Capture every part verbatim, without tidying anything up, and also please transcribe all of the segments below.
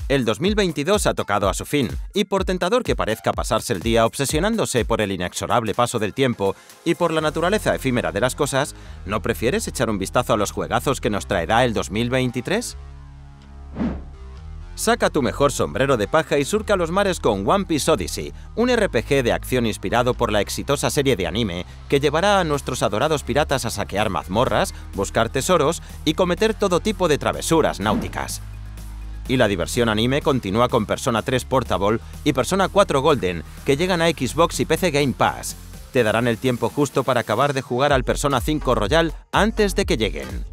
El dos mil veintidós ha tocado a su fin, y por tentador que parezca pasarse el día obsesionándose por el inexorable paso del tiempo y por la naturaleza efímera de las cosas, ¿no prefieres echar un vistazo a los juegazos que nos traerá el dos mil veintitrés? Saca tu mejor sombrero de paja y surca los mares con One Piece Odyssey, un R P G de acción inspirado por la exitosa serie de anime que llevará a nuestros adorados piratas a saquear mazmorras, buscar tesoros y cometer todo tipo de travesuras náuticas. Y la diversión anime continúa con Persona tres Portable y Persona cuatro Golden, que llegan a Xbox y P C Game Pass. Te darán el tiempo justo para acabar de jugar al Persona cinco Royal antes de que lleguen.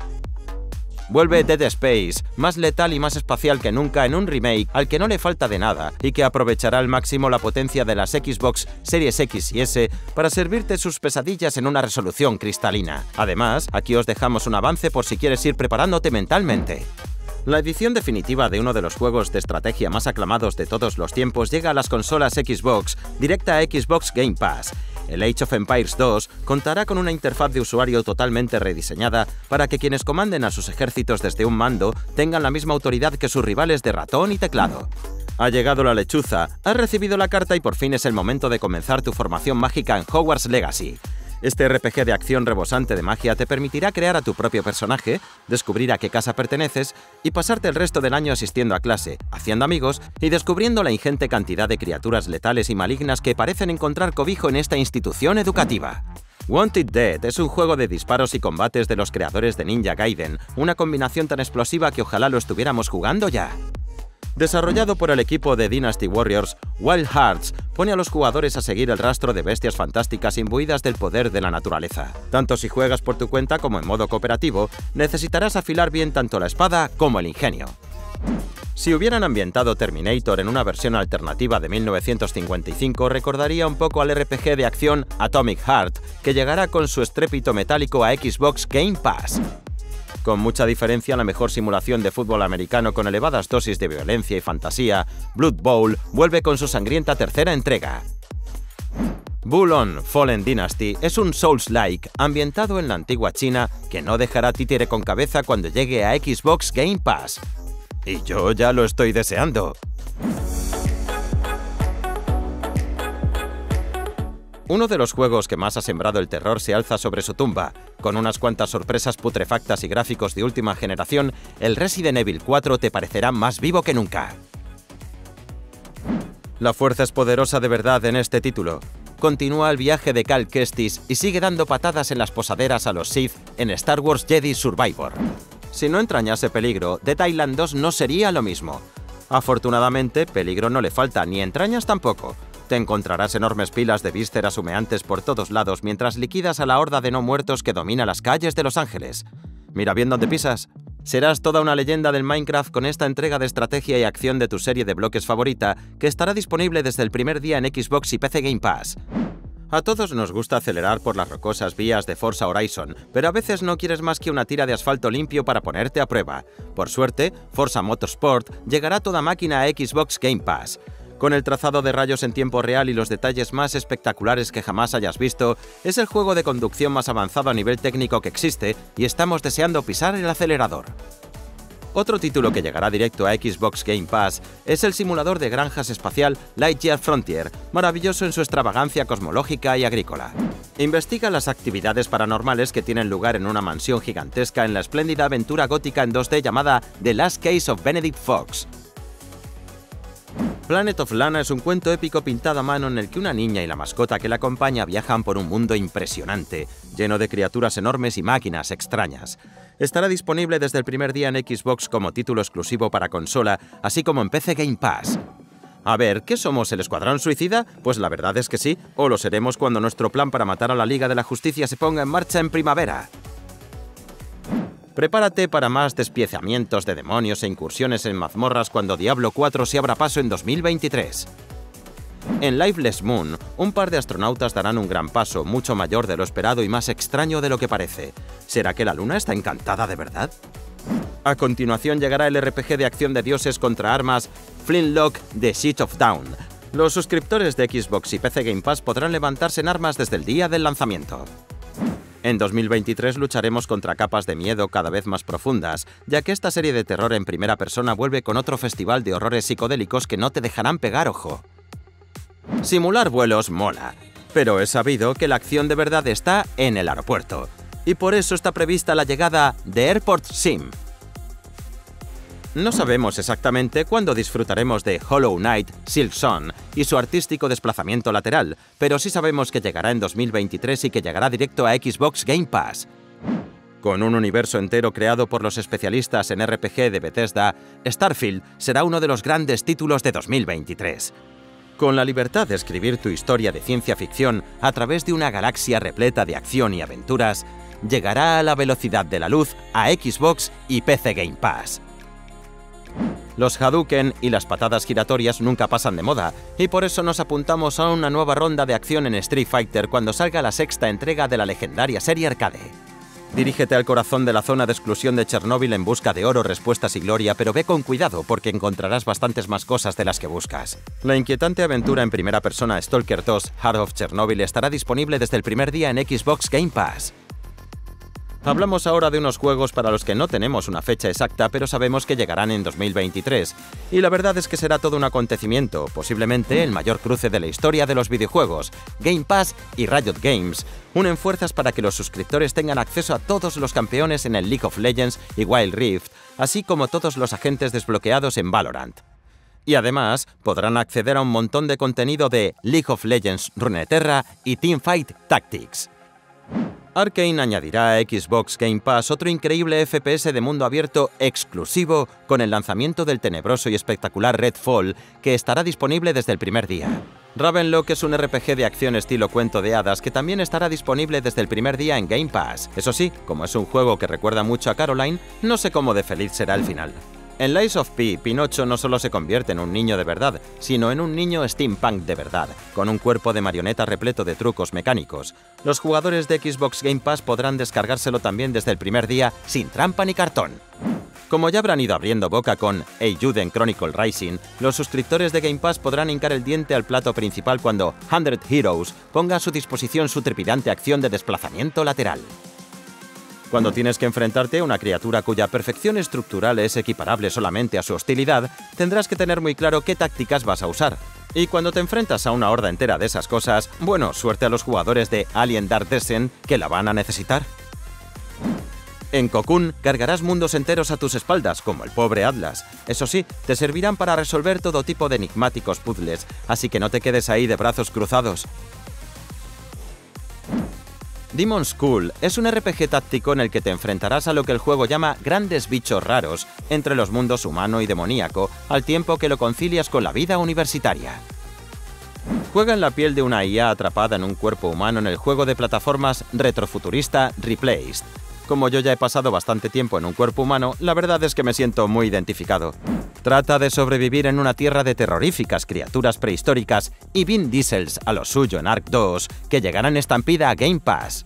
Vuelve Dead Space, más letal y más espacial que nunca en un remake al que no le falta de nada y que aprovechará al máximo la potencia de las Xbox Series X y S para servirte sus pesadillas en una resolución cristalina. Además, aquí os dejamos un avance por si quieres ir preparándote mentalmente. La edición definitiva de uno de los juegos de estrategia más aclamados de todos los tiempos llega a las consolas Xbox, directa a Xbox Game Pass. El Age of Empires dos contará con una interfaz de usuario totalmente rediseñada para que quienes comanden a sus ejércitos desde un mando tengan la misma autoridad que sus rivales de ratón y teclado. Ha llegado la lechuza, has recibido la carta y por fin es el momento de comenzar tu formación mágica en Hogwarts Legacy. Este R P G de acción rebosante de magia te permitirá crear a tu propio personaje, descubrir a qué casa perteneces y pasarte el resto del año asistiendo a clase, haciendo amigos y descubriendo la ingente cantidad de criaturas letales y malignas que parecen encontrar cobijo en esta institución educativa. Wanted Dead es un juego de disparos y combates de los creadores de Ninja Gaiden, una combinación tan explosiva que ojalá lo estuviéramos jugando ya. Desarrollado por el equipo de Dynasty Warriors, Wild Hearts pone a los jugadores a seguir el rastro de bestias fantásticas imbuidas del poder de la naturaleza. Tanto si juegas por tu cuenta como en modo cooperativo, necesitarás afilar bien tanto la espada como el ingenio. Si hubieran ambientado Terminator en una versión alternativa de mil novecientos cincuenta y cinco, recordaría un poco al R P G de acción Atomic Heart, que llegará con su estrépito metálico a Xbox Game Pass. Con mucha diferencia, la mejor simulación de fútbol americano con elevadas dosis de violencia y fantasía, Blood Bowl vuelve con su sangrienta tercera entrega. Bulon Fallen Dynasty es un Souls-like ambientado en la antigua China que no dejará títere con cabeza cuando llegue a Xbox Game Pass. Y yo ya lo estoy deseando. Uno de los juegos que más ha sembrado el terror se alza sobre su tumba. Con unas cuantas sorpresas putrefactas y gráficos de última generación, el Resident Evil cuatro te parecerá más vivo que nunca. La fuerza es poderosa de verdad en este título. Continúa el viaje de Cal Kestis y sigue dando patadas en las posaderas a los Sith en Star Wars Jedi Survivor. Si no entrañase peligro, Dead Island dos no sería lo mismo. Afortunadamente, peligro no le falta, ni entrañas tampoco. Te encontrarás enormes pilas de vísceras humeantes por todos lados mientras liquidas a la horda de no muertos que domina las calles de Los Ángeles. Mira bien dónde pisas. Serás toda una leyenda del Minecraft con esta entrega de estrategia y acción de tu serie de bloques favorita, que estará disponible desde el primer día en Xbox y P C Game Pass. A todos nos gusta acelerar por las rocosas vías de Forza Horizon, pero a veces no quieres más que una tira de asfalto limpio para ponerte a prueba. Por suerte, Forza Motorsport llegará a toda máquina a Xbox Game Pass. Con el trazado de rayos en tiempo real y los detalles más espectaculares que jamás hayas visto, es el juego de conducción más avanzado a nivel técnico que existe y estamos deseando pisar el acelerador. Otro título que llegará directo a Xbox Game Pass es el simulador de granjas espacial Lightyear Frontier, maravilloso en su extravagancia cosmológica y agrícola. Investiga las actividades paranormales que tienen lugar en una mansión gigantesca en la espléndida aventura gótica en dos D llamada The Last Case of Benedict Fox. Planet of Lana es un cuento épico pintado a mano en el que una niña y la mascota que la acompaña viajan por un mundo impresionante, lleno de criaturas enormes y máquinas extrañas. Estará disponible desde el primer día en Xbox como título exclusivo para consola, así como en P C Game Pass. A ver, ¿qué somos, el Escuadrón Suicida? Pues la verdad es que sí, o lo seremos cuando nuestro plan para matar a la Liga de la Justicia se ponga en marcha en primavera. Prepárate para más despiezamientos de demonios e incursiones en mazmorras cuando Diablo cuatro se abra paso en dos mil veintitrés. En Lifeless Moon, un par de astronautas darán un gran paso, mucho mayor de lo esperado y más extraño de lo que parece. ¿Será que la luna está encantada de verdad? A continuación llegará el R P G de acción de dioses contra armas Flintlock The Siege of Dawn. Los suscriptores de Xbox y P C Game Pass podrán levantarse en armas desde el día del lanzamiento. En dos mil veintitrés lucharemos contra capas de miedo cada vez más profundas, ya que esta serie de terror en primera persona vuelve con otro festival de horrores psicodélicos que no te dejarán pegar ojo. Simular vuelos mola, pero es sabido que la acción de verdad está en el aeropuerto, y por eso está prevista la llegada de Airport Sim. No sabemos exactamente cuándo disfrutaremos de Hollow Knight, Silksong y su artístico desplazamiento lateral, pero sí sabemos que llegará en dos mil veintitrés y que llegará directo a Xbox Game Pass. Con un universo entero creado por los especialistas en R P G de Bethesda, Starfield será uno de los grandes títulos de dos mil veintitrés. Con la libertad de escribir tu historia de ciencia ficción a través de una galaxia repleta de acción y aventuras, llegará a la velocidad de la luz a Xbox y P C Game Pass. Los Hadouken y las patadas giratorias nunca pasan de moda, y por eso nos apuntamos a una nueva ronda de acción en Street Fighter cuando salga la sexta entrega de la legendaria serie arcade. Dirígete al corazón de la zona de exclusión de Chernóbil en busca de oro, respuestas y gloria, pero ve con cuidado porque encontrarás bastantes más cosas de las que buscas. La inquietante aventura en primera persona Stalker dos Heart of Chernobyl estará disponible desde el primer día en Xbox Game Pass. Hablamos ahora de unos juegos para los que no tenemos una fecha exacta, pero sabemos que llegarán en dos mil veintitrés. Y la verdad es que será todo un acontecimiento, posiblemente el mayor cruce de la historia de los videojuegos. Game Pass y Riot Games unen fuerzas para que los suscriptores tengan acceso a todos los campeones en el League of Legends y Wild Rift, así como todos los agentes desbloqueados en Valorant. Y además, podrán acceder a un montón de contenido de League of Legends Runeterra y Teamfight Tactics. Arcane añadirá a Xbox Game Pass otro increíble F P S de mundo abierto exclusivo con el lanzamiento del tenebroso y espectacular Redfall, que estará disponible desde el primer día. Ravenlock es un R P G de acción estilo cuento de hadas que también estará disponible desde el primer día en Game Pass. Eso sí, como es un juego que recuerda mucho a Caroline, no sé cómo de feliz será el final. En Lies of P, Pinocho no solo se convierte en un niño de verdad, sino en un niño steampunk de verdad, con un cuerpo de marioneta repleto de trucos mecánicos. Los jugadores de Xbox Game Pass podrán descargárselo también desde el primer día, sin trampa ni cartón. Como ya habrán ido abriendo boca con Eiyuden Chronicle Rising, los suscriptores de Game Pass podrán hincar el diente al plato principal cuando cien Heroes ponga a su disposición su trepidante acción de desplazamiento lateral. Cuando tienes que enfrentarte a una criatura cuya perfección estructural es equiparable solamente a su hostilidad, tendrás que tener muy claro qué tácticas vas a usar. Y cuando te enfrentas a una horda entera de esas cosas, bueno, suerte a los jugadores de Alien Dark Descent que la van a necesitar. En Cocoon cargarás mundos enteros a tus espaldas, como el pobre Atlas. Eso sí, te servirán para resolver todo tipo de enigmáticos puzzles, así que no te quedes ahí de brazos cruzados. Demon's School es un R P G táctico en el que te enfrentarás a lo que el juego llama grandes bichos raros entre los mundos humano y demoníaco, al tiempo que lo concilias con la vida universitaria. Juega en la piel de una I A atrapada en un cuerpo humano en el juego de plataformas retrofuturista Replaced. Como yo ya he pasado bastante tiempo en un cuerpo humano, la verdad es que me siento muy identificado. Trata de sobrevivir en una tierra de terroríficas criaturas prehistóricas y Vin Diesels a lo suyo en Ark dos, que llegarán estampida a Game Pass.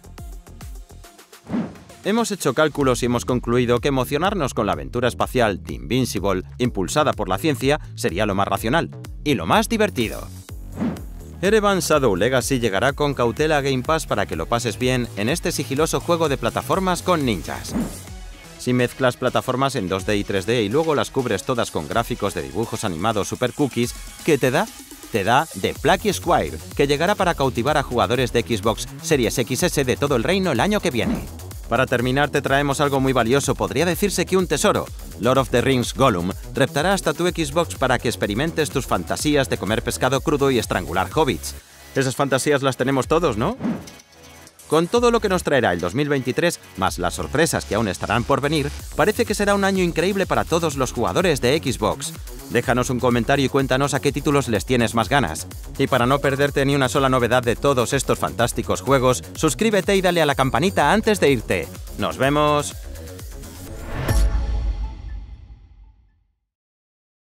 Hemos hecho cálculos y hemos concluido que emocionarnos con la aventura espacial The Invincible, impulsada por la ciencia, sería lo más racional y lo más divertido. Ereban Shadow Legacy llegará con cautela a Game Pass para que lo pases bien en este sigiloso juego de plataformas con ninjas. Si mezclas plataformas en dos D y tres D y luego las cubres todas con gráficos de dibujos animados super cookies, ¿qué te da? Te da The Plucky Squire, que llegará para cautivar a jugadores de Xbox Series X S de todo el reino el año que viene. Para terminar te traemos algo muy valioso, podría decirse que un tesoro. Lord of the Rings Gollum reptará hasta tu Xbox para que experimentes tus fantasías de comer pescado crudo y estrangular hobbits. Esas fantasías las tenemos todos, ¿no? Con todo lo que nos traerá el dos mil veintitrés, más las sorpresas que aún estarán por venir, parece que será un año increíble para todos los jugadores de Xbox. Déjanos un comentario y cuéntanos a qué títulos les tienes más ganas. Y para no perderte ni una sola novedad de todos estos fantásticos juegos, suscríbete y dale a la campanita antes de irte. ¡Nos vemos!